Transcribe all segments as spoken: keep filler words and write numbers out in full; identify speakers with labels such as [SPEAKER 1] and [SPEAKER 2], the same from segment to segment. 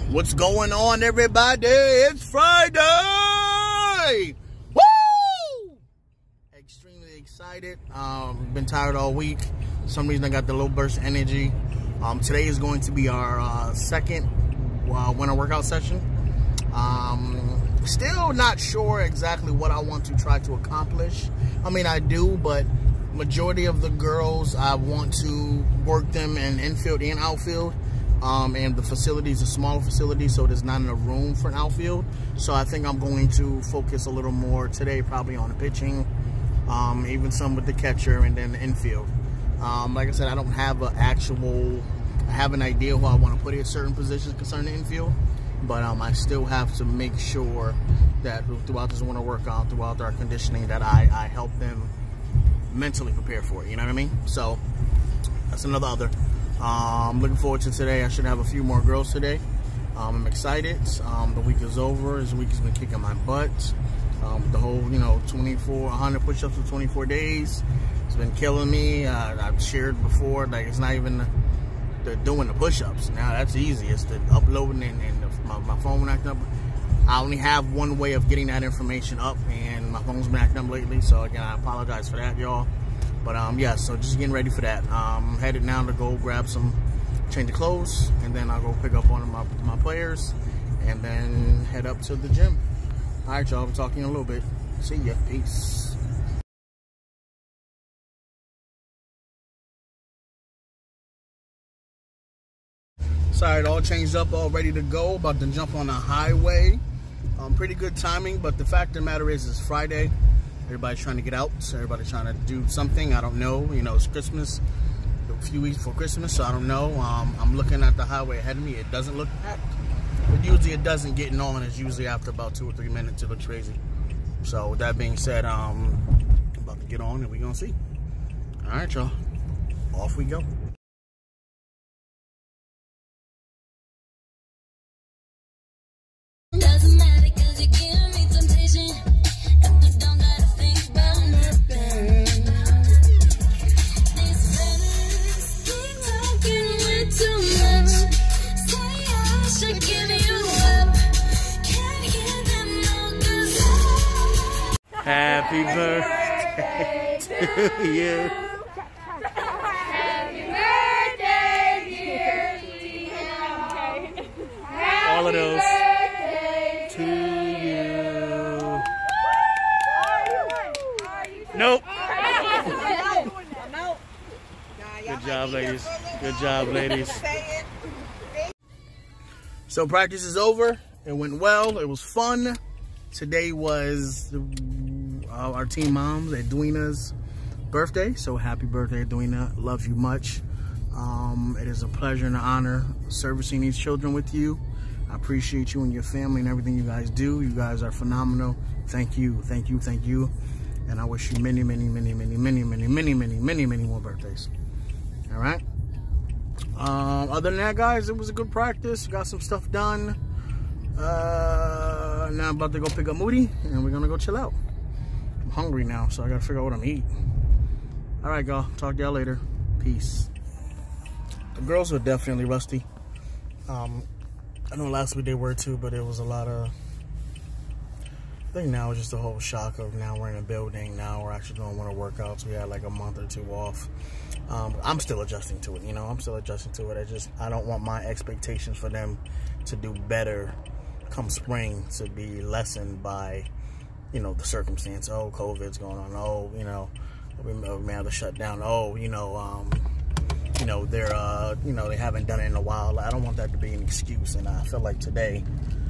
[SPEAKER 1] What's going on, everybody? It's Friday! Woo! Extremely excited. Um, been tired all week. For some reason I got the low burst of energy. Um, today is going to be our uh, second uh, winter workout session. Um, still not sure exactly what I want to try to accomplish. I mean, I do, but majority of the girls, I want to work them in infield and outfield. Um, and the facility is a smaller facility, so there's not enough room for an outfield. So I think I'm going to focus a little more today, probably on the pitching, um, even some with the catcher, and then the infield. Um, like I said, I don't have an actual, I have an idea who I want to put in certain positions concerning the infield, but um, I still have to make sure that throughout this winter workout, throughout our conditioning, that I, I help them mentally prepare for it. You know what I mean? So that's another other. Um, looking forward to today. I should have a few more girls today. Um, I'm excited. Um, the week is over. This week has been kicking my butt. Um, the whole, you know, twenty-four, one hundred push-ups for twenty-four days. It's been killing me. Uh, I've shared before, like, it's not even the, the doing the push-ups. Now that's easy. It's the uploading and, and the, my, my phone acting up. I only have one way of getting that information up, and my phone's been acting up lately. So again, I apologize for that, y'all. But um, yeah, so just getting ready for that. Um, I'm headed now to go grab some, change of clothes, and then I'll go pick up one of my, my players, and then head up to the gym. All right, y'all, we'll talk to you in a little bit. See ya, peace. Sorry, it all changed up, all ready to go. About to jump on the highway. Um, pretty good timing, but the fact of the matter is, it's Friday. Everybody's trying to get out. Everybody's trying to do something. I don't know. You know, it's Christmas. A few weeks before Christmas, so I don't know. Um, I'm looking at the highway ahead of me. It doesn't look packed. But usually it doesn't. Getting on is usually after about two or three minutes. It looks crazy. So with that being said, um, I'm about to get on and we're going to see. All right, y'all. Off we go.
[SPEAKER 2] Doesn't matter 'cause you give me temptation.
[SPEAKER 1] Happy birthday to you.
[SPEAKER 3] Happy birthday, dear Leah.
[SPEAKER 1] All of those
[SPEAKER 3] Happy
[SPEAKER 1] to you. Nope. Good job, ladies. Good job, ladies. So practice is over. It went well. It was fun. Today was uh, our team mom's, Edwina's birthday. So happy birthday, Edwina. Love you much. Um, it is a pleasure and an honor servicing these children with you. I appreciate you and your family and everything you guys do. You guys are phenomenal. Thank you, thank you, thank you. And I wish you many, many, many, many, many, many, many, many, many, many more birthdays. All right. Um, other than that, guys, it was a good practice. Got some stuff done. Uh, now I'm about to go pick up Moody, and we're gonna go chill out. I'm hungry now, so I gotta figure out what I'm eating. All right, y'all. Talk to y'all later. Peace. The girls are definitely rusty. Um, I know last week they were too, but it was a lot of. I think now it's just the whole shock of now we're in a building. Now we're actually doing winter workouts. We had like a month or two off. Um, I'm still adjusting to it. You know, I'm still adjusting to it. I just I don't want my expectations for them to do better come spring to be lessened by, you know, the circumstance. Oh, COVID's going on. Oh, you know, we may have to shut down. Oh, you know, um, you know, they're, uh, you know, they haven't done it in a while. I don't want that to be an excuse. And I feel like today,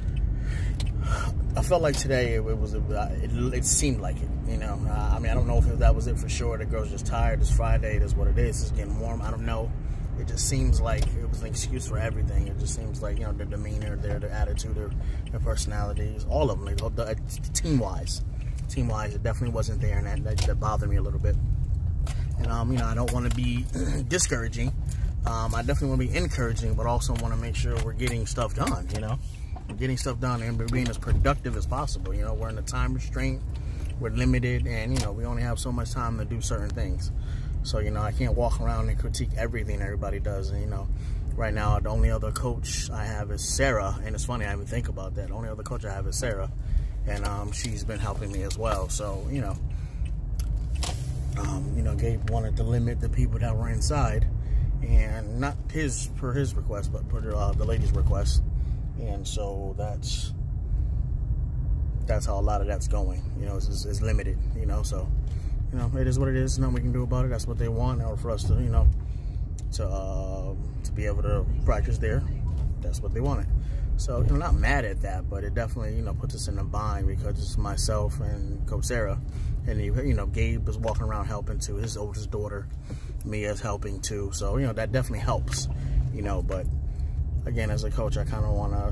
[SPEAKER 1] I felt like today it, it was, it, it seemed like it, you know. Uh, I mean, I don't know if that was it for sure. The girls just tired. It's Friday. That's what it is. It's getting warm. I don't know. It just seems like it was an excuse for everything. It just seems like, you know, their demeanor, their, their attitude, their, their personalities, all of them, like, the, team-wise. Team-wise, it definitely wasn't there, and that, that, that bothered me a little bit. And, um, you know, I don't want to be discouraging. Um, I definitely want to be encouraging, but also want to make sure we're getting stuff done, you know. We're getting stuff done and we're being as productive as possible. You know, we're in a time restraint. We're limited, and, you know, we only have so much time to do certain things. So, you know, I can't walk around and critique everything everybody does. And, you know, right now, the only other coach I have is Sarah, and it's funny, I didn't even think about that. The only other coach I have is Sarah, and um, she's been helping me as well. So, you know, um, you know, Gabe wanted to limit the people that were inside, and not his per his request, but per uh, the ladies' request, and so that's that's how a lot of that's going. You know, it's, it's limited. You know, so you know, it is what it is. Nothing we can do about it. That's what they want, in order for us to, you know, to uh, to be able to practice there. That's what they wanted. So, you know, not mad at that, but it definitely, you know, puts us in a bind, because it's myself and Coach Sarah, and you, you know, Gabe is walking around helping too. His oldest daughter, Mia's helping too. So, you know, that definitely helps. You know, but again, as a coach, I kind of want to.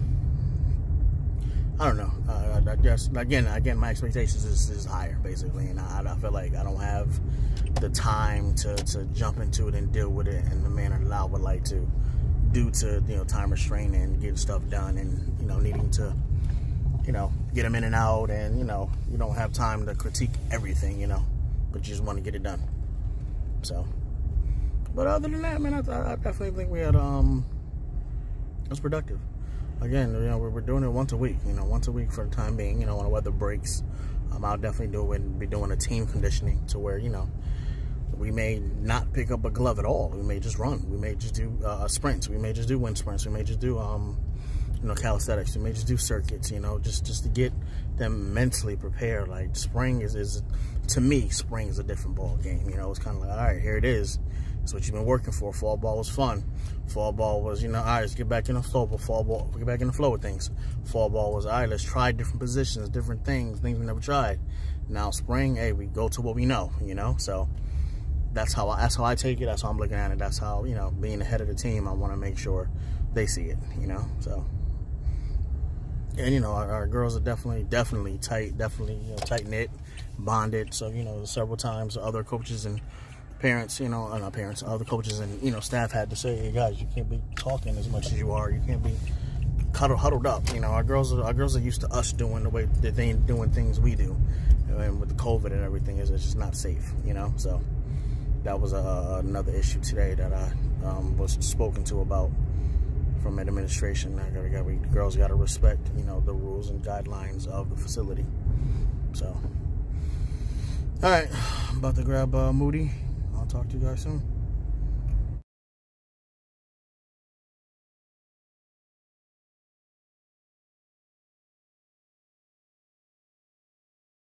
[SPEAKER 1] I don't know. Uh, I guess again, again, my expectations is, is higher, basically, and I, I feel like I don't have the time to, to jump into it and deal with it in the manner that I would like to, due to, you know, time restraint and getting stuff done, and, you know, needing to, you know, get them in and out, and, you know, you don't have time to critique everything, you know, but you just want to get it done. So, but other than that, man, I, I definitely think we had um, it was productive. Again, you know, we're doing it once a week, you know, once a week for the time being, you know, when the weather breaks. Um, I'll definitely do it, be doing a team conditioning to where, you know, we may not pick up a glove at all. We may just run. We may just do uh, sprints. We may just do wind sprints. We may just do, um, you know, calisthenics. We may just do circuits, you know, just, just to get them mentally prepared. Like, spring is, is, to me, spring is a different ball game. You know, it's kind of like, all right, here it is. That's what you've been working for. Fall ball was fun. Fall ball was, you know, all right, let's get back in the flow. But fall ball, get back in the flow with things. Fall ball was, all right, let's try different positions, different things, things we never tried. Now spring, hey, we go to what we know, you know. So that's how I, that's how I take it. That's how I'm looking at it. That's how, you know, being the head of the team, I want to make sure they see it, you know. So, and you know, our, our girls are definitely, definitely tight, definitely, you know, tight knit, bonded. So, you know, several times other coaches and parents, you know, uh, not parents, other coaches and, you know, staff had to say, hey guys, you can't be talking as much as you are. You can't be huddled, huddled up. You know, our girls are, our girls are used to us doing the way that they doing things we do, and with the COVID and everything, is it's just not safe. You know, so that was a, another issue today that I um, was spoken to about from administration. I gotta, gotta, the girls got to respect, you know, the rules and guidelines of the facility. So, all right, I'm about to grab uh, Moody. I'll talk to you guys soon.